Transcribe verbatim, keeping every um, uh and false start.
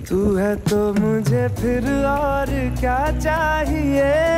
तू है तो मुझे फिर और क्या चाहिए।